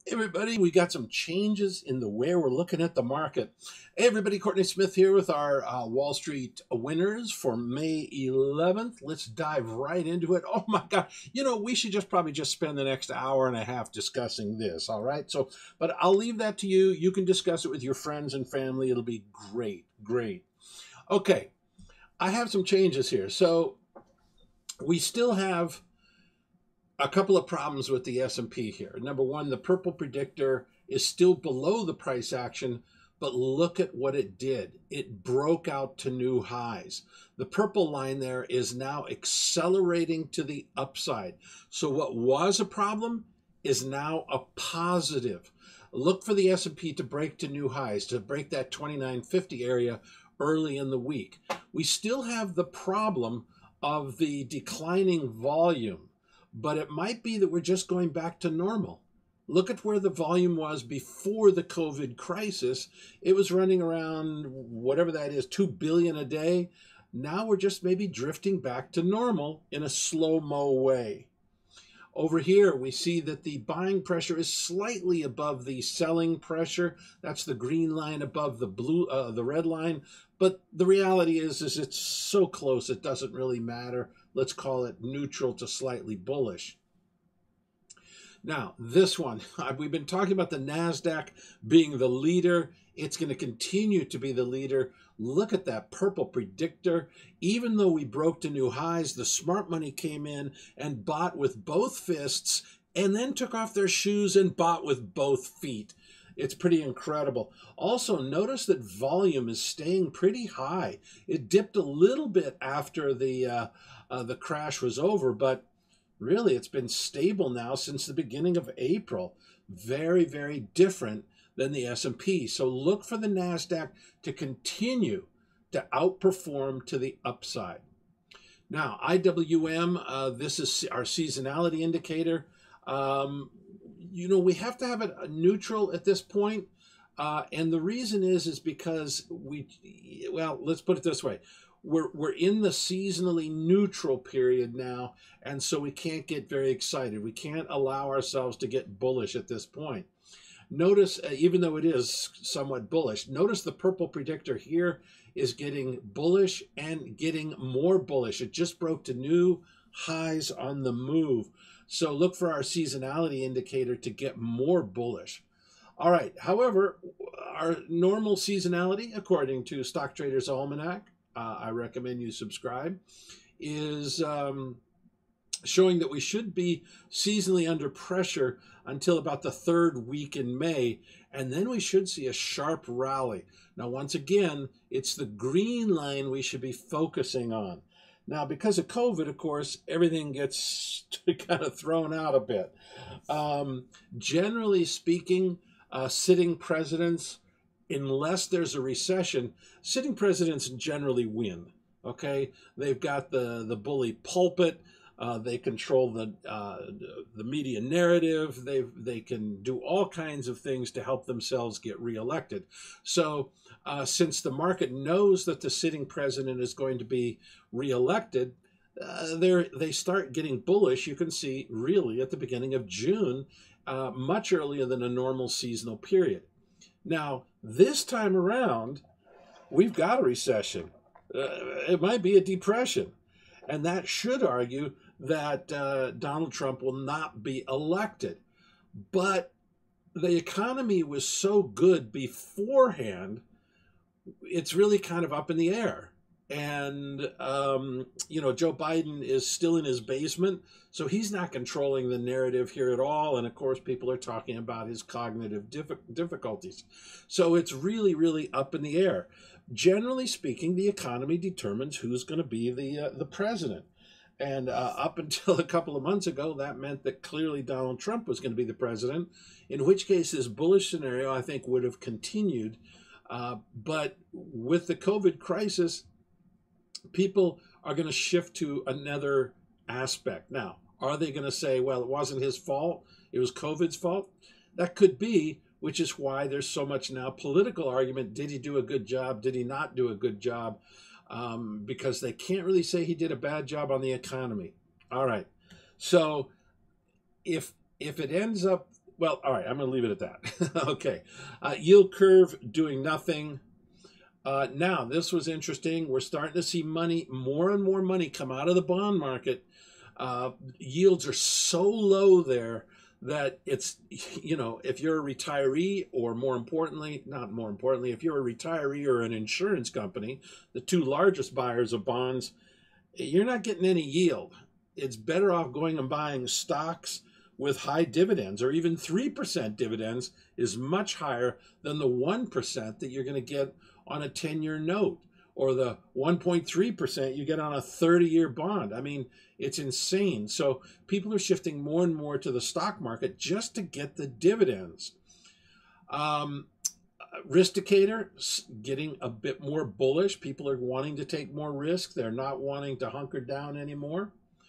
Everybody, we got some changes in the way we're looking at the market. Hey everybody, Courtney Smith here with our Wall Street winners for May 11th. Let's dive right into it. Oh my God, we should probably just spend the next hour and a half discussing this, all right? But I'll leave that to you. You can discuss it with your friends and family. It'll be great, great. Okay, I have some changes here. So we still have a couple of problems with the S&P here. Number one, the purple predictor is still below the price action, but look at what it did. It broke out to new highs. The purple line there is now accelerating to the upside. So what was a problem is now a positive. Look for the S&P to break to new highs, to break that 2950 area early in the week. We still have the problem of the declining volume, but it might be that we're just going back to normal. Look at where the volume was before the COVID crisis. It was running around whatever that is, 2 billion a day. Now we're just maybe drifting back to normal in a slow-mo way. Over here, we see that the buying pressure is slightly above the selling pressure. That's the green line above the red line. But the reality is it's so close, it doesn't really matter. Let's call it neutral to slightly bullish. Now, this one, we've been talking about the NASDAQ being the leader. It's going to continue to be the leader. Look at that purple predictor. Even though we broke to new highs, the smart money came in and bought with both fists and then took off their shoes and bought with both feet. It's pretty incredible. Also, notice that volume is staying pretty high. It dipped a little bit after the crash was over, but really it's been stable now since the beginning of April. Very, very different than the S&P. So look for the NASDAQ to continue to outperform to the upside. Now, IWM, this is our seasonality indicator. We have to have it neutral at this point. And the reason is because let's put it this way. We're in the seasonally neutral period now, and so we can't get very excited. We can't allow ourselves to get bullish at this point. Notice, even though it is somewhat bullish, notice the purple predictor here is getting bullish and getting more bullish. It just broke to new highs on the move. So look for our seasonality indicator to get more bullish. All right. However, our normal seasonality, according to Stock Traders Almanac, I recommend you subscribe, is showing that we should be seasonally under pressure until about the third week in May, and then we should see a sharp rally. Now, once again, it's the green line we should be focusing on. Now, because of COVID, of course, everything gets kind of thrown out a bit. Generally speaking, sitting presidents, unless there's a recession, sitting presidents generally win. Okay, they've got the bully pulpit. They control the media narrative. They can do all kinds of things to help themselves get reelected. So since the market knows that the sitting president is going to be reelected, they start getting bullish. You can see really at the beginning of June, much earlier than a normal seasonal period. Now, this time around, we've got a recession. It might be a depression. And that should argue that Donald Trump will not be elected. But the economy was so good beforehand, it's really kind of up in the air. And, Joe Biden is still in his basement, so he's not controlling the narrative here at all. And of course, people are talking about his cognitive difficulties. So it's really, really up in the air. Generally speaking, the economy determines who's going to be the president. And up until a couple of months ago, that meant that clearly Donald Trump was going to be the president, in which case this bullish scenario, I think, would have continued. But with the COVID crisis, people are going to shift to another aspect. Now, are they going to say, well, it wasn't his fault, it was COVID's fault? That could be, which is why there's so much now political argument. Did he do a good job? Did he not do a good job? Because they can't really say he did a bad job on the economy. All right. So if it ends up Well, all right, I'm going to leave it at that. Okay. Yield curve doing nothing. Now, this was interesting. We're starting to see money, more and more money come out of the bond market. Yields are so low there that it's, if you're a retiree, or more importantly, not more importantly, if you're a retiree or an insurance company, the two largest buyers of bonds, you're not getting any yield. It's better off going and buying stocks with high dividends, or even 3% dividends is much higher than the 1% that you're going to get on a 10-year note, or the 1.3% you get on a 30-year bond. I mean, it's insane. So people are shifting more and more to the stock market just to get the dividends. Riskicator getting a bit more bullish. People are wanting to take more risk. They're not wanting to hunker down anymore.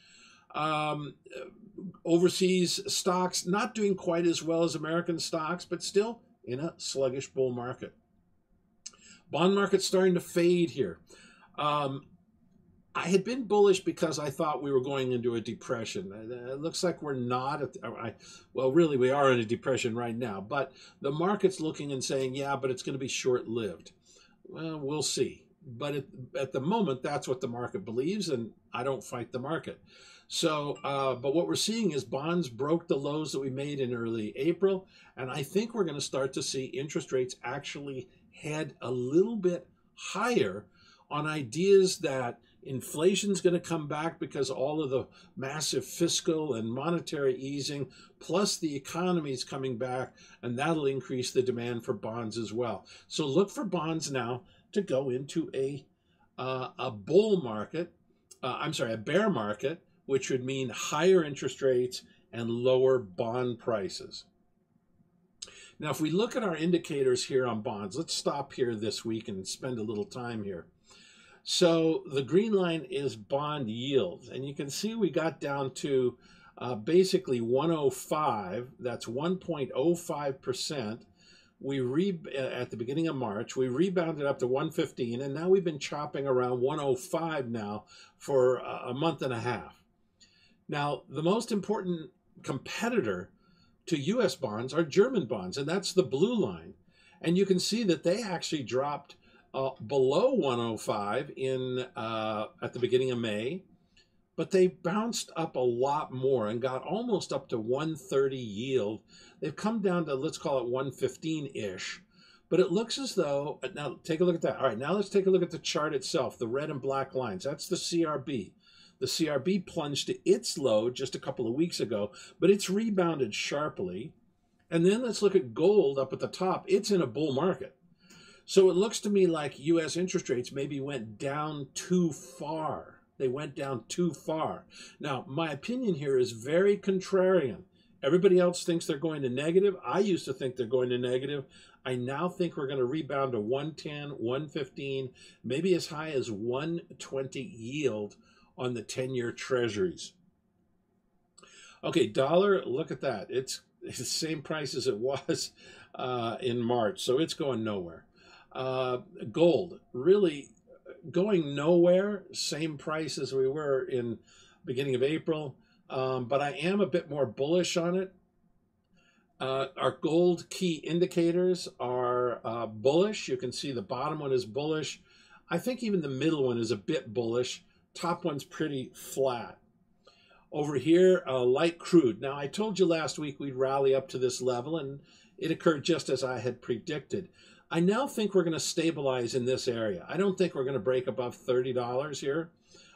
Overseas stocks not doing quite as well as American stocks, but still in a sluggish bull market. Bond market starting to fade here. I had been bullish because I thought we were going into a depression. It looks like we're not. Well, really, we are in a depression right now. But the market's looking and saying, yeah, but it's going to be short-lived. Well, we'll see. But at the moment, that's what the market believes, and I don't fight the market. So, but what we're seeing is bonds broke the lows that we made in early April, and I think we're going to start to see interest rates actually head a little bit higher on ideas that inflation's going to come back because all of the massive fiscal and monetary easing, plus the economy is coming back, and that'll increase the demand for bonds as well. So look for bonds now to go into a bull market, a bear market, which would mean higher interest rates and lower bond prices. Now, if we look at our indicators here on bonds, let's stop here this week and spend a little time here. So the green line is bond yields, and you can see we got down to basically 105. That's 1.05%. At the beginning of March, we rebounded up to 115, and now we've been chopping around 105 now for a month and a half. Now, the most important competitor to U.S. bonds are German bonds, and that's the blue line. And you can see that they actually dropped below 105 at the beginning of May, but they bounced up a lot more and got almost up to 130 yield. They've come down to, let's call it 115-ish, but it looks as though, now take a look at that. All right, now let's take a look at the chart itself, the red and black lines. That's the CRB. The CRB plunged to its low just a couple of weeks ago, but it's rebounded sharply. And then let's look at gold up at the top. It's in a bull market. So it looks to me like U.S. interest rates maybe went down too far. They went down too far. Now, my opinion here is very contrarian. Everybody else thinks they're going to negative. I used to think they're going to negative. I now think we're going to rebound to 110, 115, maybe as high as 120 yield on the 10-year treasuries. Okay, dollar, look at that. It's the same price as it was in March, so it's going nowhere. Gold, really going nowhere, same price as we were in beginning of April, but I am a bit more bullish on it. Our gold key indicators are bullish. You can see the bottom one is bullish. I think even the middle one is a bit bullish. Top one's pretty flat. Over here, light crude. Now, I told you last week we'd rally up to this level, and it occurred just as I had predicted. I now think we're going to stabilize in this area. I don't think we're going to break above $30 here.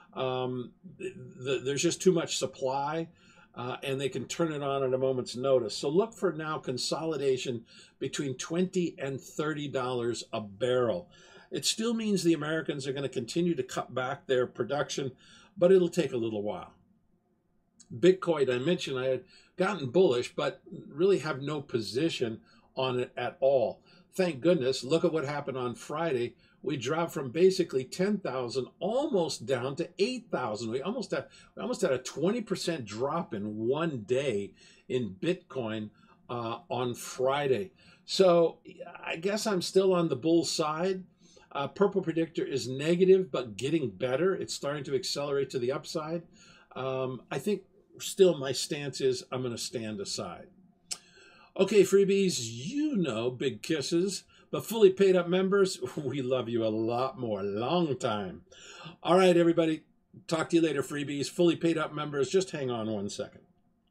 There's just too much supply, and they can turn it on at a moment's notice. So look for now consolidation between $20 and $30 a barrel. It still means the Americans are going to continue to cut back their production, but it'll take a little while. Bitcoin, I mentioned I had gotten bullish, but really have no position on it at all. Thank goodness, look at what happened on Friday. We dropped from basically 10,000 almost down to 8,000. We almost had a 20% drop in one day in Bitcoin on Friday. So I guess I'm still on the bull side. Purple Predictor is negative, but getting better. It's starting to accelerate to the upside. I think still my stance is I'm going to stand aside. Okay, freebies, you know, big kisses, but fully paid up members, we love you a lot more. Long time. All right, everybody. Talk to you later, freebies. Fully paid up members, just hang on 1 second.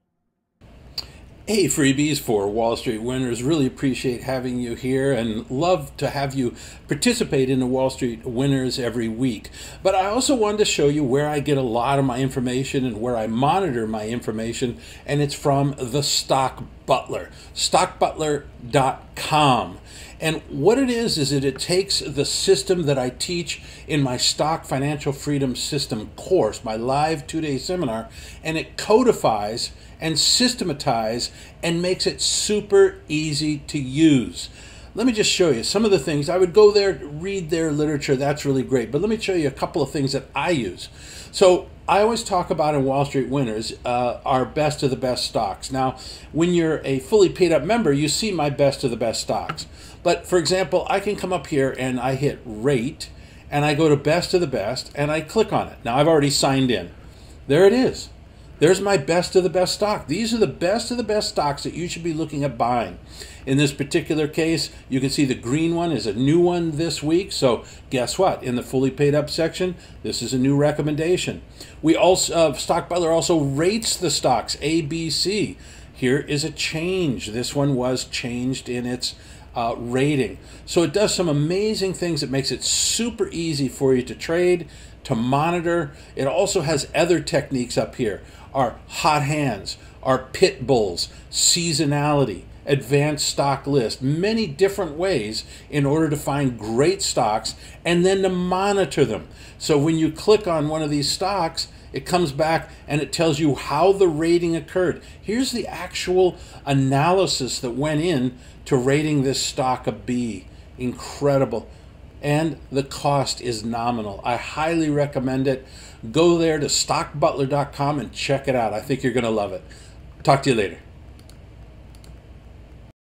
Hey, freebies for Wall Street Winners. Really appreciate having you here and love to have you participate in the Wall Street Winners every week. But I also wanted to show you where I get a lot of my information and where I monitor my information, and it's from the Stock Butler, stockbutler.com. And what it is that it takes the system that I teach in my Stock Financial Freedom System course, my live 2-day seminar, and it codifies and systematizes and makes it super easy to use. Let me just show you some of the things. I would go there, read their literature, that's really great. But let me show you a couple of things that I use. So I always talk about in Wall Street Winners our best of the best stocks. Now, when you're a fully paid up member, you see my best of the best stocks. But for example, I can come up here and I hit rate and I go to best of the best and I click on it. Now I've already signed in. There it is. There's my best of the best stock. These are the best of the best stocks that you should be looking at buying. In this particular case, you can see the green one is a new one this week. So guess what? In the fully paid up section, this is a new recommendation. We also, Stock Butler also rates the stocks, A, B, C. Here is a change. This one was changed in its rating. So it does some amazing things. It makes it super easy for you to trade, to monitor. It also has other techniques up here. Our hot hands, our pit bulls, seasonality, advanced stock list, many different ways in order to find great stocks and then to monitor them. So when you click on one of these stocks, it comes back and it tells you how the rating occurred. Here's the actual analysis that went in to rating this stock a B. Incredible. And the cost is nominal. I highly recommend it. Go there to stockbutler.com and check it out. I think you're going to love it. Talk to you later.